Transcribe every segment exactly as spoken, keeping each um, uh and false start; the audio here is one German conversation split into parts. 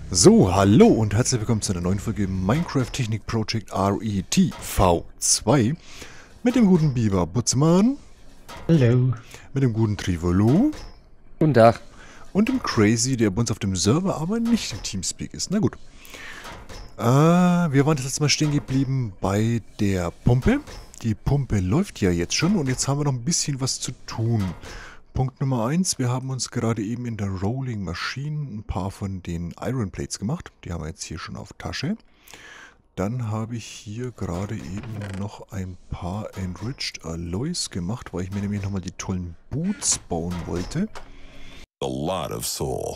So, hallo und herzlich willkommen zu einer neuen Folge Minecraft Technik Project R E T V zwei mit dem guten Biber Butzmann, Hallo. mit dem guten Trivolo Guten Tag. und dem Crazy, der bei uns auf dem Server, aber nicht im Teamspeak ist. Na gut. Äh, wir waren das letzte Mal stehen geblieben bei der Pumpe. Die Pumpe läuft ja jetzt schon und jetzt haben wir noch ein bisschen was zu tun. Punkt Nummer eins, wir haben uns gerade eben in der Rolling Machine ein paar von den Iron Plates gemacht. Die haben wir jetzt hier schon auf Tasche. Dann habe ich hier gerade eben noch ein paar Enriched Alloys gemacht, weil ich mir nämlich nochmal die tollen Boots bauen wollte. A lot of soul.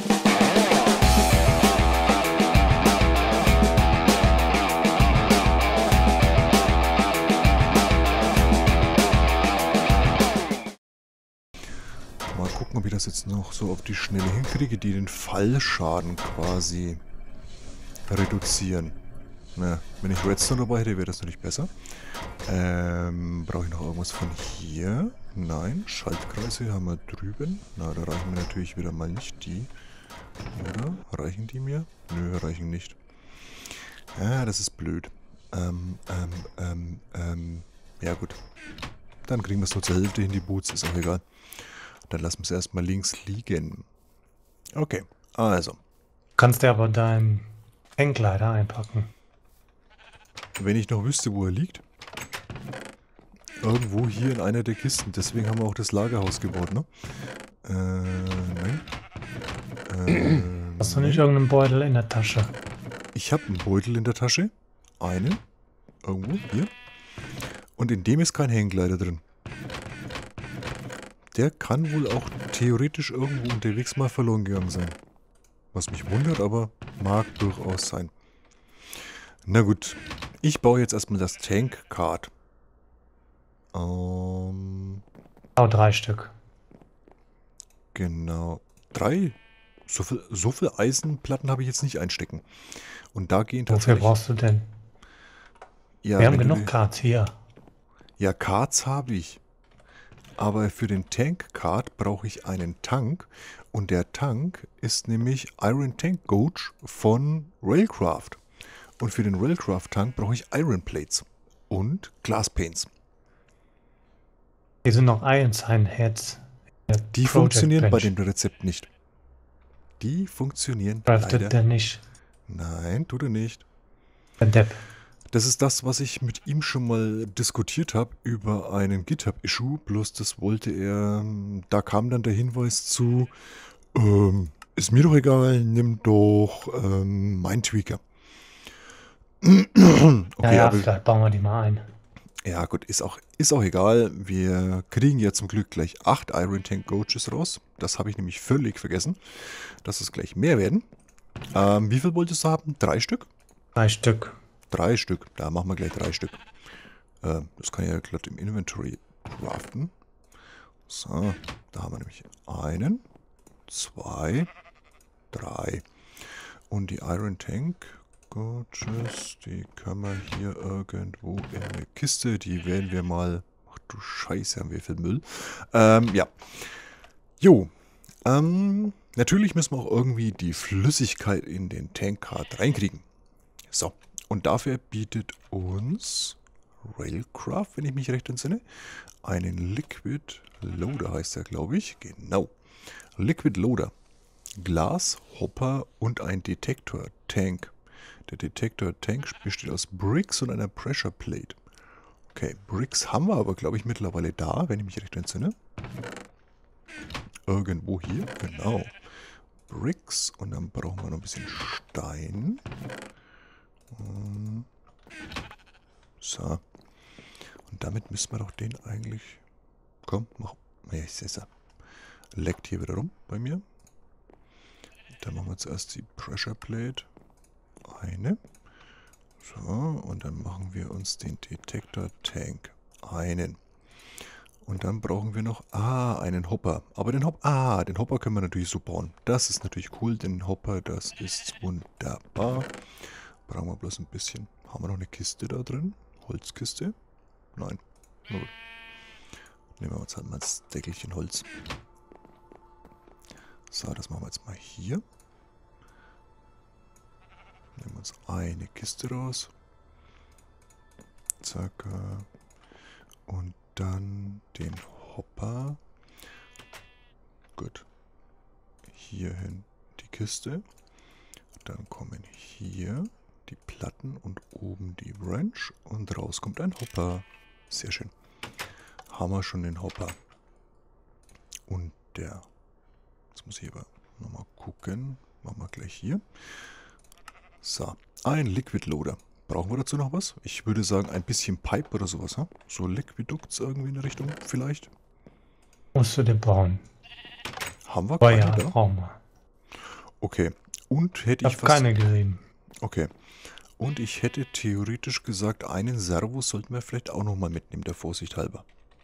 Mal gucken, ob ich das jetzt noch so auf die Schnelle hinkriege, die den Fallschaden quasi reduzieren. Na, wenn ich Redstone dabei hätte, wäre das natürlich besser. Ähm, brauche ich noch irgendwas von hier? Nein, Schaltkreise haben wir drüben. Na, da reichen mir natürlich wieder mal nicht die. Oder? Reichen die mir? Nö, reichen nicht. Ah, das ist blöd. Ähm, ähm, ähm, ähm, ja gut. Dann kriegen wir es nur zur Hälfte hin, die Boots, ist auch egal. Dann lassen wir es erstmal links liegen. Okay, also. Kannst du aber deinen Hangkleider einpacken. Wenn ich noch wüsste, wo er liegt. Irgendwo hier in einer der Kisten. Deswegen haben wir auch das Lagerhaus gebaut, ne? Äh, nein. Äh, Hast du nicht nein. irgendeinen Beutel in der Tasche? Ich habe einen Beutel in der Tasche. Einen. Irgendwo, hier. Und in dem ist kein Hängkleider drin. Der kann wohl auch theoretisch irgendwo unterwegs mal verloren gegangen sein. Was mich wundert, aber mag durchaus sein. Na gut. Ich baue jetzt erstmal das Tank-Card. Ähm, Oh, drei Stück. genau. Drei? So viel, so viel Eisenplatten habe ich jetzt nicht einstecken. Und da gehen Wofür tatsächlich... brauchst du denn? Ja, Wir haben wenn du genug die- Cards hier. Ja, Cards habe ich. Aber für den Tank-Card brauche ich einen Tank. Und der Tank ist nämlich Iron Tank Gauge von Railcraft. Und für den Railcraft-Tank brauche ich Iron Plates und Glass Panes. Hier sind noch Ironsign-Heads. Die funktionieren bei dem Rezept nicht. Die funktionieren Craftet leider. der nicht. Nein, tut er nicht. Der Depp. Das ist das, was ich mit ihm schon mal diskutiert habe über einen GitHub-Issue. Bloß das wollte er, da kam dann der Hinweis zu, ähm, ist mir doch egal, nimm doch ähm, mein Tweaker. Okay, Ja, ja, aber, vielleicht bauen wir die mal ein. ja gut, ist auch, ist auch egal. Wir kriegen ja zum Glück gleich acht Iron Tank Gauges raus. Das habe ich nämlich völlig vergessen, dass es gleich mehr werden. Ähm, wie viel wolltest du haben? Drei Stück? Drei Stück. Drei Stück. Da machen wir gleich drei Stück. Äh, das kann ich ja glatt im Inventory craften. So, da haben wir nämlich einen, zwei, drei. Und die Iron Tank Gauges, die können wir hier irgendwo in eine Kiste. Die werden wir mal... Ach du Scheiße, haben wir viel Müll. Ähm, ja. Jo. Ähm, natürlich müssen wir auch irgendwie die Flüssigkeit in den Tankcard reinkriegen. So. Und dafür bietet uns Railcraft, wenn ich mich recht entsinne, einen Liquid Loader, heißt er, glaube ich. Genau. Liquid Loader. Glas, Hopper und ein Detektor Tank. Der Detektor Tank besteht aus Bricks und einer Pressure Plate. Okay, Bricks haben wir aber, glaube ich, mittlerweile da, wenn ich mich recht entsinne. Irgendwo hier, genau. Bricks und dann brauchen wir noch ein bisschen Stein. So. Und damit müssen wir doch den eigentlich... Komm, mach... Ja, ich sehe es ja. Leckt hier wieder rum bei mir. Dann machen wir zuerst die Pressure Plate. Eine. So, und dann machen wir uns den Detektor Tank. Einen. Und dann brauchen wir noch... Ah, einen Hopper. Aber den Hopper... Ah, den Hopper können wir natürlich so bauen. Das ist natürlich cool. Den Hopper, das ist wunderbar. Brauchen wir bloß ein bisschen. Haben wir noch eine Kiste da drin? Holzkiste? Nein. Nur. Nehmen wir uns halt mal das Deckelchen Holz. So, das machen wir jetzt mal hier. uns eine Kiste raus. Zack. Und dann den Hopper. Gut. Hierhin die Kiste. Dann kommen hier die Platten und oben die Wrench. Und raus kommt ein Hopper. Sehr schön. Haben wir schon den Hopper. Und der... Jetzt muss ich aber nochmal gucken. Machen wir gleich hier. So, ein Liquid Loader. Brauchen wir dazu noch was? Ich würde sagen, ein bisschen Pipe oder sowas. Hm? So Liquidukts irgendwie in der Richtung vielleicht. Musst du den bauen. Haben wir Oh keine ja, da? brauchen wir. Okay. Und hätte Ich ich habe was... keine gesehen. Okay. Und ich hätte theoretisch gesagt, einen Servo sollten wir vielleicht auch nochmal mitnehmen, der Vorsicht halber.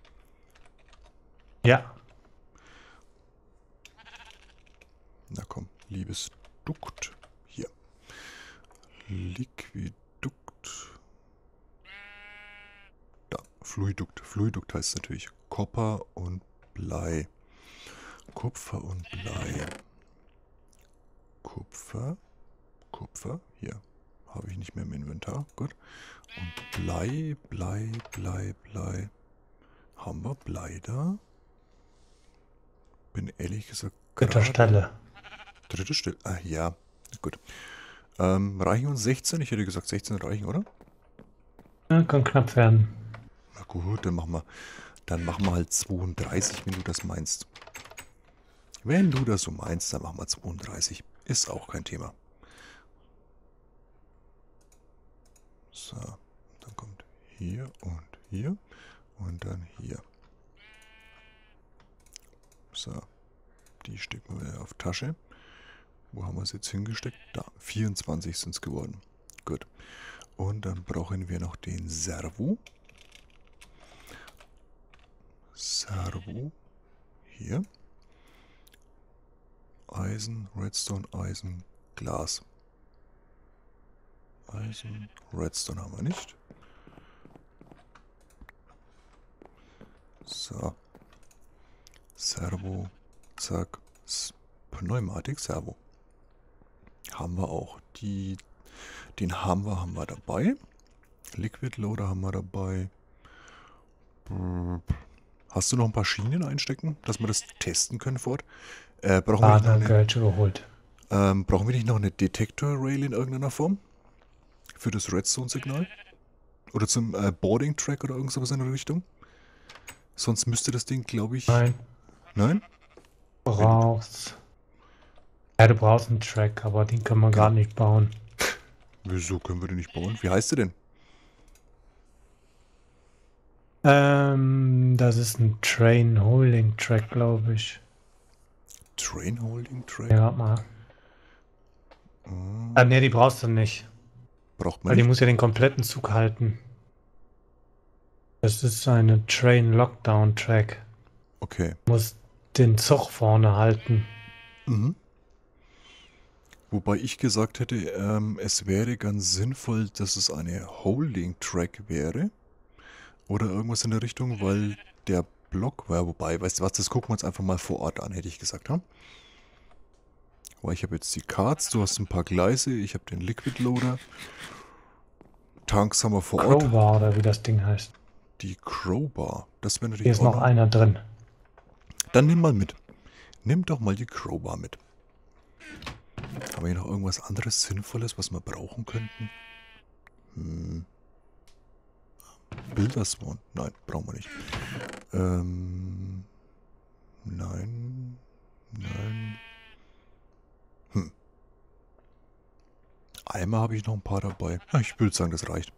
Ja. Na komm, liebes Dukt. Hier. Liquidukt. Da, Fluidukt. Fluidukt heißt natürlich Kupfer und Blei. Kupfer und Blei. Kupfer. Kupfer. Hier. Habe ich nicht mehr im Inventar. Gut. Und Blei, Blei, Blei, Blei. Haben wir Blei da? Bin ehrlich gesagt Dritte gerade... Stelle. Dritte Stelle. Ah, ja. Gut. Ähm, reichen uns sechzehn? Ich hätte gesagt sechzehn reichen, oder? Ja, kann knapp werden. Na gut, dann machen wir, dann machen wir halt zweiunddreißig, wenn du das meinst. Wenn du das so meinst, dann machen wir zweiunddreißig. Ist auch kein Thema. So, dann kommt hier und hier und dann hier. So, die stecken wir auf Tasche. Wo haben wir es jetzt hingesteckt? Da, vierundzwanzig sind es geworden. Gut. Und dann brauchen wir noch den Servo. Servo. Hier. Eisen, Redstone, Eisen, Glas. Eisen, Redstone haben wir nicht. So. Servo. Zack. Pneumatik, Servo. Haben wir auch. Die, den haben wir, haben wir dabei. Liquid Loader haben wir dabei. Hast du noch ein paar Schienen einstecken, dass wir das testen können fort? Äh, brauchen, wir nicht noch eine, Geld überholt. ähm, brauchen wir nicht noch eine Detektor-Rail in irgendeiner Form? Für das Redstone-Signal? Oder zum äh, Boarding-Track oder irgend sowas in der Richtung? Sonst müsste das Ding, glaube ich... Nein. Nein? Brauchst. Ja, du brauchst einen Track, aber den kann man Genau. gar nicht bauen. Wieso können wir den nicht bauen? Wie heißt der denn? Ähm, das ist ein Train Holding Track, glaube ich. Train Holding Track? Ja, warte mal. Hm, Ah, ne, die brauchst du nicht. braucht man Weil die nicht. muss ja den kompletten Zug halten. Das ist eine Train Lockdown Track. Okay. Muss den Zug vorne halten. Mhm. Wobei ich gesagt hätte, ähm, es wäre ganz sinnvoll, dass es eine Holding Track wäre. Oder irgendwas in der Richtung, weil der Block war, wobei, weißt du was, das gucken wir uns einfach mal vor Ort an, hätte ich gesagt, ha? Weil ich habe jetzt die Cards, du hast ein paar Gleise, ich habe den Liquid Loader. Tanks haben wir vor Ort. Crowbar oder wie das Ding heißt. Die Crowbar, das wäre natürlich Hier ist auch noch einer drin. Dann nimm mal mit. Nimm doch mal die Crowbar mit. Haben wir hier noch irgendwas anderes Sinnvolles, was wir brauchen könnten? Hm. Bilderswan? Nein, brauchen wir nicht. Ähm. Nein. Nein. Hm. Eimer habe ich noch ein paar dabei. Ja, ich würde sagen, das reicht.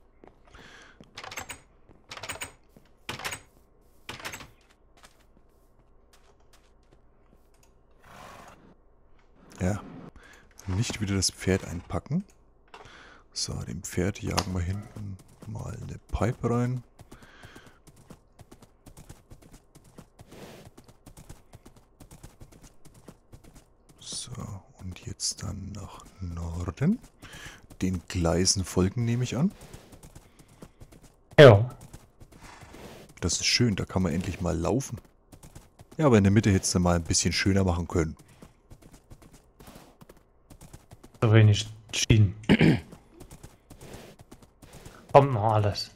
Ja. Nicht wieder das Pferd einpacken. So, dem Pferd jagen wir hinten mal eine Pipe rein. So, und jetzt dann nach Norden. Den Gleisen folgen, nehme ich an. Ja. Das ist schön, da kann man endlich mal laufen. Ja, aber in der Mitte hättest du mal ein bisschen schöner machen können. So wenig Schienen. Kommt noch alles.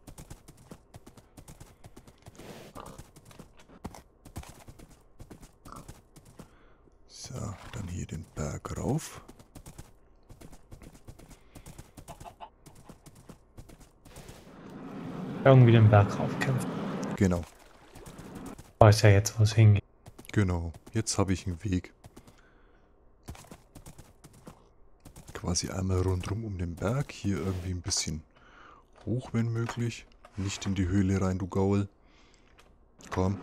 So, dann hier den Berg rauf. Irgendwie den Berg raufkämpfen. Genau, Weiß ja jetzt, wo es hingeht. genau. Jetzt habe ich einen Weg. Quasi einmal rundrum um den Berg. Hier irgendwie ein bisschen hoch, wenn möglich. Nicht in die Höhle rein, du Gaul. Komm.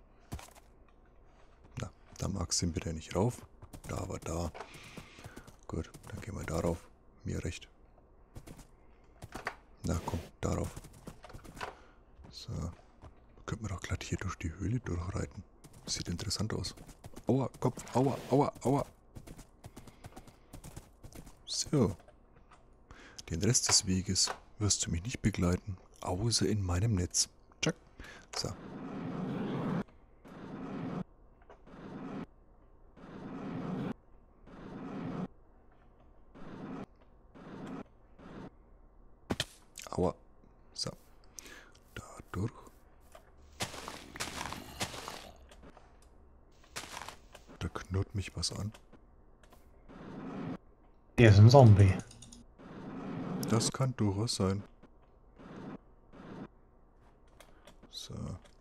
Na, da magst du ihn bitte nicht rauf. Da, aber da. Gut, dann gehen wir darauf. Mir recht. Na komm, darauf. So. Könnten wir doch glatt hier durch die Höhle durchreiten. Sieht interessant aus. Aua, Kopf, aua, aua, aua. So. Den Rest des Weges wirst du mich nicht begleiten, außer in meinem Netz. Tschack. So. Aua. So. Da durch. Da knurrt mich was an. Hier ist ein Zombie. Das kann durchaus sein. So.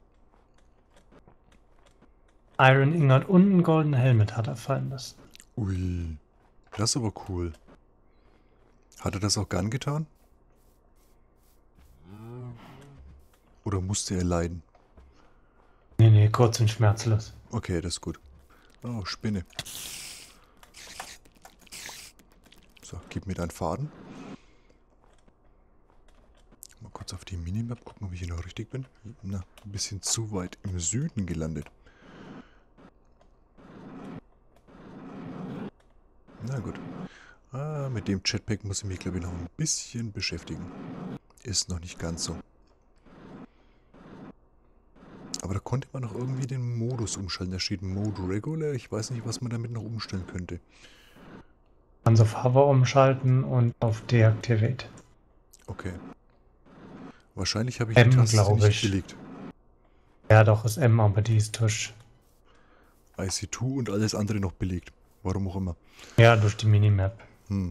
Iron Ingot und einen goldenen Helmet hat er fallen lassen. Ui. Das ist aber cool. Hat er das auch gern getan? Oder musste er leiden? Nee, nee, kurz und schmerzlos. Okay, das ist gut. Oh, Spinne. So, gib mir deinen Faden. Mal kurz auf die Minimap gucken, ob ich hier noch richtig bin. Na, ein bisschen zu weit im Süden gelandet. Na gut. Ah, mit dem Jetpack muss ich mich, glaube ich, noch ein bisschen beschäftigen. Ist noch nicht ganz so. Aber da konnte man noch irgendwie den Modus umstellen. Da steht Mode Regular. Ich weiß nicht, was man damit noch umstellen könnte. Kannst auf Hover umschalten und auf Deactivate. Okay. Wahrscheinlich habe ich M, die Taste glaub nicht ich. belegt. Ja, doch, ist M, aber die ist durch. I C zwei und alles andere noch belegt. Warum auch immer. Ja, durch die Minimap. Hm.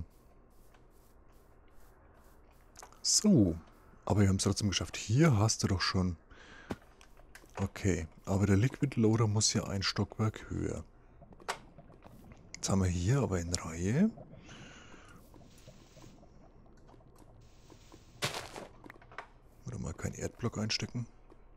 So. Aber wir haben es trotzdem geschafft. Hier hast du doch schon... Okay. Aber der Liquid Loader muss ja ein Stockwerk höher. Jetzt haben wir hier aber in Reihe... Oder mal keinen Erdblock einstecken.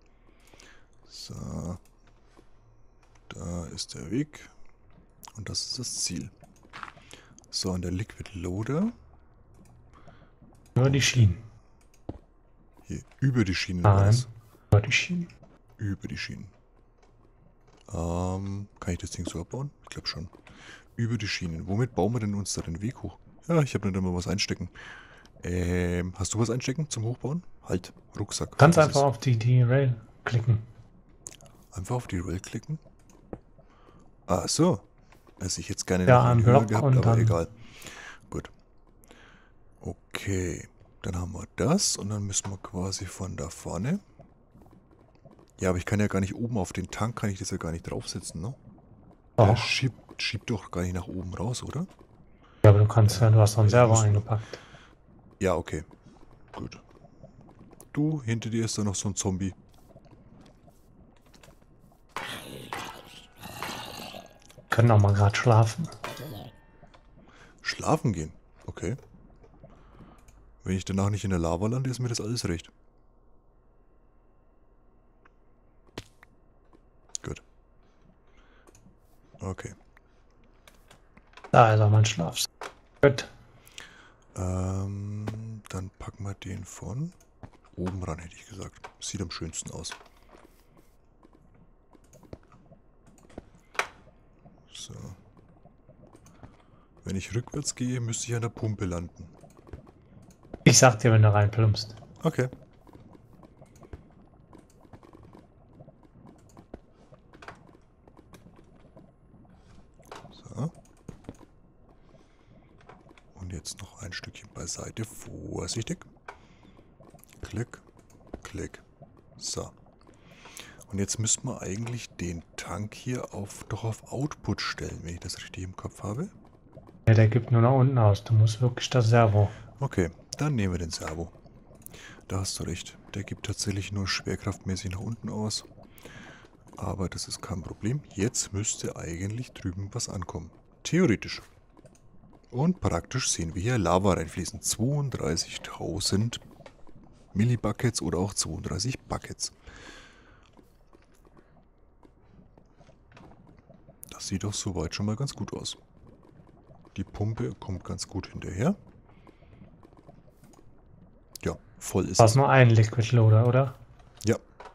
So. Da ist der Weg. Und das ist das Ziel. So, und der Liquid Loader. Über die Schienen. Hier, über die Schienen. Nein, Was? über die Schienen. Über die Schienen. Ähm, kann ich das Ding so abbauen? Ich glaube schon. Über die Schienen. Womit bauen wir denn uns da den Weg hoch? Ja, ich habe nicht immer was einstecken. Ähm, hast du was einstecken zum Hochbauen? Halt, Rucksack. Du kannst Was einfach ist? auf die, die Rail klicken. Einfach auf die Rail klicken? Ah, so. Also ich jetzt gerne Ja, noch ein einen höher Block gehabt, und aber dann- egal. Gut. Okay. Dann haben wir das und dann müssen wir quasi von da vorne. Ja, aber ich kann ja gar nicht oben auf den Tank, kann ich das ja gar nicht draufsetzen, ne? Der Oh. schiebt, schiebt doch gar nicht nach oben raus, oder? Ja, aber du kannst ja, du hast doch einen Ich Server muss- eingepackt. Ja, okay. Gut. Du, hinter dir ist da noch so ein Zombie. Können auch mal gerade schlafen. Schlafen gehen. Okay. Wenn ich danach nicht in der Lava lande, ist mir das alles recht. Gut. Okay. Da ist auch mein Schlaf. Gut. Ähm, dann packen wir den von oben ran, hätte ich gesagt. Sieht am schönsten aus. So. Wenn ich rückwärts gehe, müsste ich an der Pumpe landen. Ich sag dir, wenn du reinplumpst. Okay. So. Und jetzt noch ein Stückchen beiseite. Vorsichtig. Klick, Klick. So. Und jetzt müssten wir eigentlich den Tank hier auf, doch auf Output stellen, wenn ich das richtig im Kopf habe. Ja, der gibt nur nach unten aus. Du musst wirklich das Servo. Okay, dann nehmen wir den Servo. Da hast du recht. Der gibt tatsächlich nur schwerkraftmäßig nach unten aus. Aber das ist kein Problem. Jetzt müsste eigentlich drüben was ankommen. Theoretisch. Und praktisch sehen wir hier Lava reinfließen. zweiunddreißigtausend Millibuckets oder auch zweiunddreißig Buckets. Das sieht doch soweit schon mal ganz gut aus. Die Pumpe kommt ganz gut hinterher. Ja, voll ist Das es. ist nur ein Liquid Loader, oder? Ja.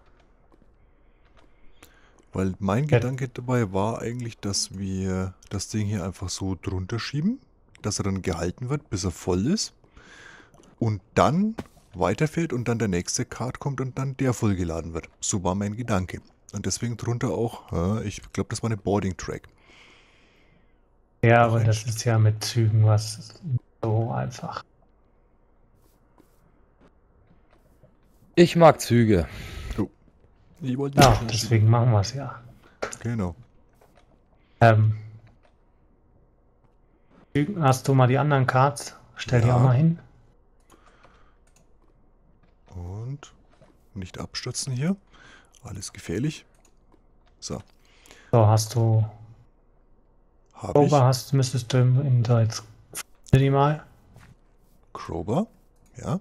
Weil mein Ja. Gedanke dabei war eigentlich, dass wir das Ding hier einfach so drunter schieben, dass er dann gehalten wird, bis er voll ist. Und dann weiterfährt und dann der nächste Kart kommt und dann der vollgeladen wird. So war mein Gedanke. Und deswegen drunter auch, äh, ich glaube, das war eine Boarding Track. Ja, Noch aber ein das Stück. ist ja mit Zügen was so einfach. Ich mag Züge. Ich wollte Ja, nicht schnell deswegen machen wir es ja. schieben. Genau. Ähm, Zügen- hast du mal die anderen Cards? Stell die Ja. auch mal hin. Und nicht abstürzen hier. Alles gefährlich. So, So, hast du habe ich Over, hast, müsstest du in in da jetzt die mal. Crowbar. Ja,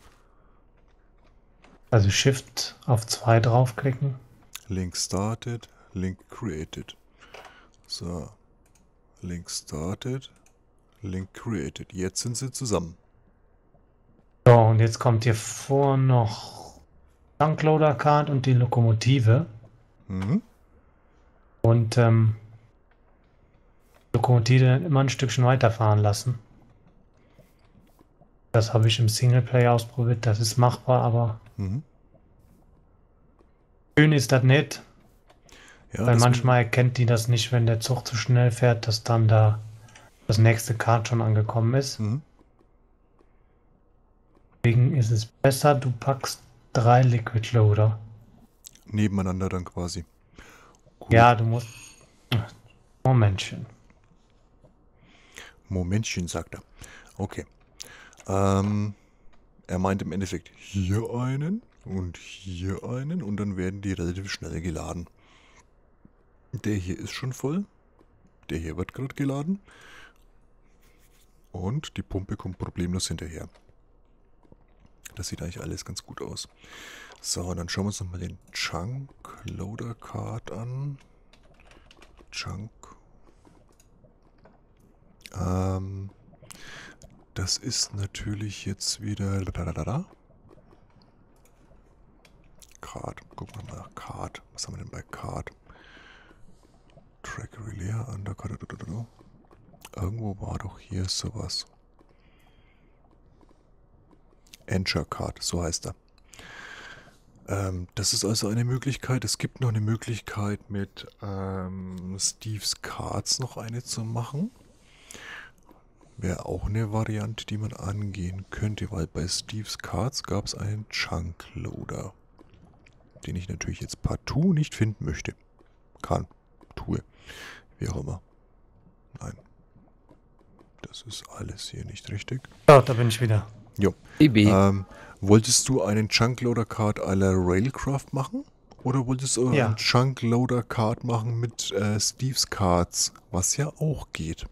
Also Shift auf zwei draufklicken. Link started, Link created. So, Link started, Link created. Jetzt sind sie zusammen. So, und jetzt kommt hier vor noch Tankloader Card und die Lokomotive. Mhm. Und ähm, Lokomotive immer ein Stückchen weiterfahren lassen. Das habe ich im Singleplayer ausprobiert. Das ist machbar, aber Mhm. schön ist das nicht. Ja, Weil das- manchmal erkennt die das nicht, wenn der Zug zu schnell fährt, dass dann da das nächste Kart schon angekommen ist. Mhm. Deswegen ist es besser, du packst drei Liquid Loader. Nebeneinander dann quasi. Gut. Ja, du musst... Momentchen. Momentchen, sagt er. Okay. Ähm, er meint im Endeffekt hier einen und hier einen und dann werden die relativ schnell geladen. Der hier ist schon voll. Der hier wird gerade geladen. Und die Pumpe kommt problemlos hinterher. Das sieht eigentlich alles ganz gut aus. So, dann schauen wir uns nochmal den Chunk Loader Card an. Chunk. Ähm, das ist natürlich jetzt wieder... Card. Gucken wir mal nach Card. Was haben wir denn bei Card? Track Relay, Undercut. Irgendwo war doch hier sowas. Ensure Card, so heißt er. Ähm, das ist also eine Möglichkeit. Es gibt noch eine Möglichkeit mit ähm, Steve's Cards noch eine zu machen. Wäre auch eine Variante, die man angehen könnte, weil bei Steve's Cards gab es einen Chunk Loader, den ich natürlich jetzt partout nicht finden möchte. Kann, tue, wie auch immer. Nein. Das ist alles hier nicht richtig. So, da bin ich wieder. Jo. Bibi. Ähm, wolltest du einen Chunk Loader Card à la Railcraft machen? Oder wolltest du Ja. einen Chunk Loader Card machen mit äh, Steve's Cards? Was ja auch geht.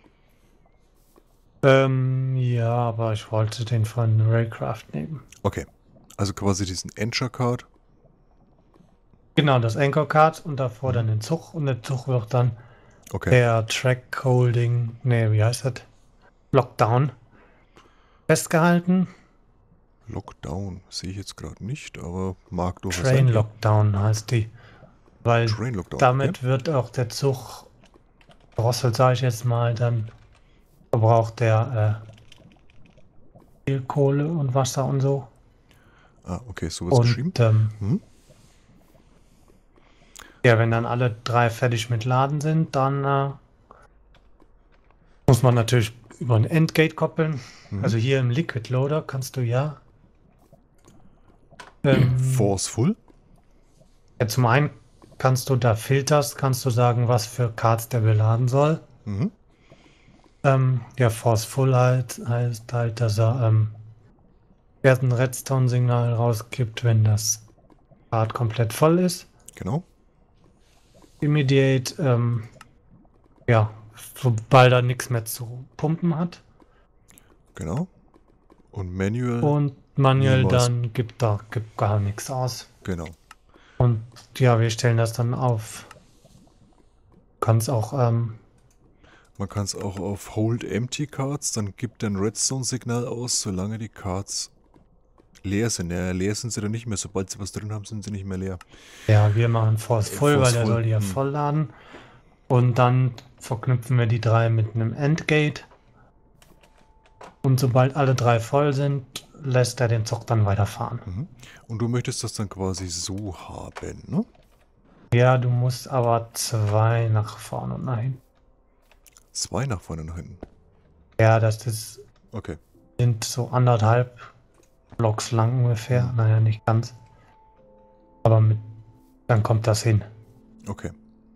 Ähm, ja, aber ich wollte den von Raycraft nehmen. Okay. Also quasi diesen Ensure Card. Genau, das Anchor Card und davor dann den Zug. Und der Zug wird dann Okay. der Track Holding, nee, wie heißt das? Lockdown festgehalten. Lockdown sehe ich jetzt gerade nicht, aber mag durchaus Train sein. Lockdown heißt die. Weil Train Lockdown. damit wird auch der Zug drosselt, sage ich jetzt mal, dann verbraucht der äh, viel Kohle und Wasser und so. Ja. Ah, okay, so wird geschrieben. Und ähm, Hm? ja, wenn dann alle drei fertig mit Laden sind, dann äh, muss man natürlich über ein Endgate koppeln. Mhm. Also hier im Liquid Loader kannst du ja Ähm, Forceful. ja, zum einen kannst du da filterst, kannst du sagen, was für Cards der beladen soll. Mhm. Ähm, ja, Forceful halt heißt halt, dass er ähm, erst ein Redstone-Signal rausgibt, wenn das Card komplett voll ist. Genau. Immediate, ähm, ja, sobald er nichts mehr zu pumpen hat. Genau. Und Manual. Und manuell Niemals. dann gibt er gibt gar nichts aus. Genau. Und ja, wir stellen das dann auf. Du kannst auch, ähm, Man kann es auch auf Hold Empty Cards, dann gibt er ein Redstone-Signal aus, solange die Cards leer sind. Ja, leer sind sie dann nicht mehr. Sobald sie was drin haben, sind sie nicht mehr leer. ja, wir machen Force Full, weil der Forceful, soll die ja hm. voll laden. Und dann verknüpfen wir die drei mit einem Endgate. Und sobald alle drei voll sind, lässt er den Zug dann weiterfahren. Mhm. Und du möchtest das dann quasi so haben, ne? Ja, du musst aber zwei nach vorne und nach hinten. Zwei nach vorne und nach hinten. Ja, das ist, Okay. sind so anderthalb Blocks lang ungefähr. Mhm. Naja, nicht ganz. Aber mit, dann kommt das hin. Okay.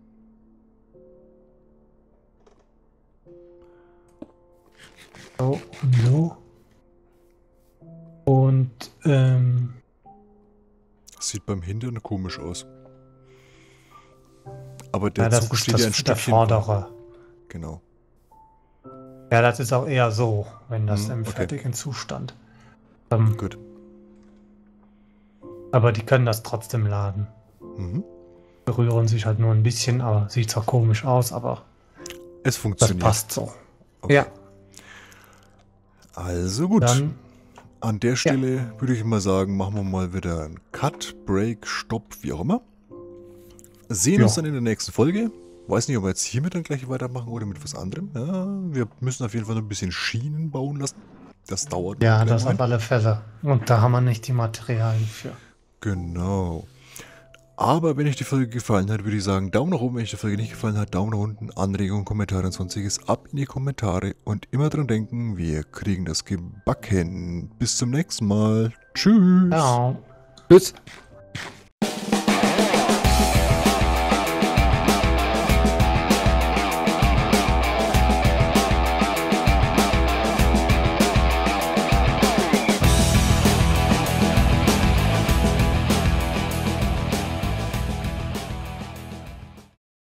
So und so. Und ähm, Sieht beim Hintern komisch aus. Aber der ja, das Zug ist steht das, ja ein der Stückchen. vordere. Genau. Ja, das ist auch eher so, wenn das Hm, im okay. fertigen Zustand. Ähm, Gut. aber die können das trotzdem laden. Mhm. Berühren sich halt nur ein bisschen, aber sieht zwar komisch aus, aber Es das funktioniert. passt so. Okay. Ja, Also gut. dann An der Stelle würde ich mal sagen, machen wir mal wieder einen Cut, Break, Stopp, wie auch immer. Sehen Ja. uns dann in der nächsten Folge. Weiß nicht, ob wir jetzt hiermit dann gleich weitermachen oder mit was anderem. Ja, wir müssen auf jeden Fall noch ein bisschen Schienen bauen lassen. Das dauert noch ja, einen kleinen das Moment. auf alle Fälle. Und da haben wir nicht die Materialien für. Genau. Aber wenn euch die Folge gefallen hat, würde ich sagen, Daumen nach oben. Wenn euch die Folge nicht gefallen hat, Daumen nach unten, Anregungen, Kommentare und sonstiges ab in die Kommentare. Und immer dran denken, wir kriegen das gebacken. Bis zum nächsten Mal. Tschüss. Ja. Tschüss.